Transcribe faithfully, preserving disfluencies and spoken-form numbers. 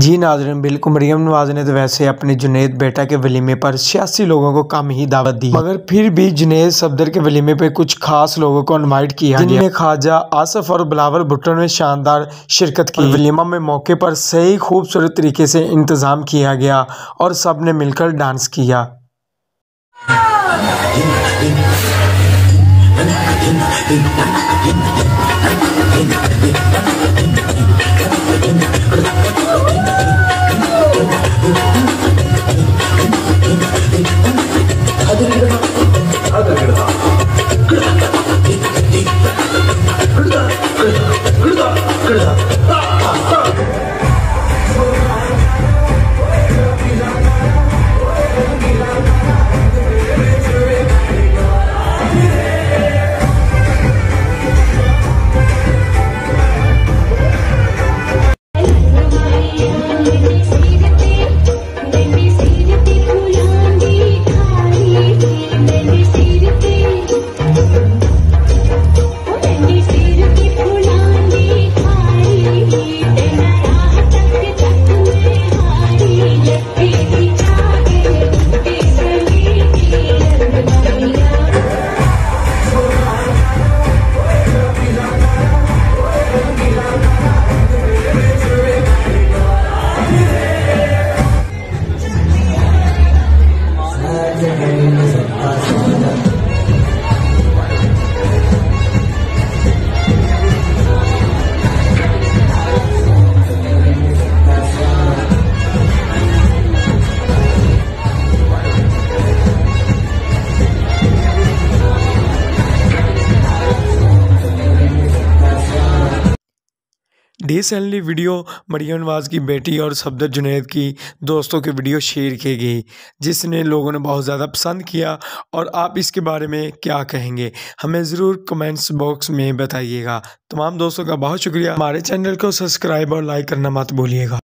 जी नाज़रीन, बिल्कुल मरियम नवाज़ ने तो वैसे अपने जुनैद बेटा के वलीमे पर छियासी लोगों को कम ही दावत दी, मगर फिर भी जुनैद सफदर के वलीमे पे कुछ खास लोगों को इनवाइट किया, जिनमें ख्वाजा आसिफ और बिलावल भुट्टो ने शानदार शिरकत की। वलीमा में मौके पर सही खूबसूरत तरीके से इंतज़ाम किया गया और सब ने मिलकर डांस किया। रिसेंटली वीडियो मरियम नवाज़ की बेटी और सफदर जुनैद की दोस्तों की वीडियो शेयर की गई, जिसने लोगों ने बहुत ज़्यादा पसंद किया। और आप इसके बारे में क्या कहेंगे, हमें ज़रूर कमेंट्स बॉक्स में बताइएगा। तमाम दोस्तों का बहुत शुक्रिया। हमारे चैनल को सब्सक्राइब और लाइक करना मत भूलिएगा।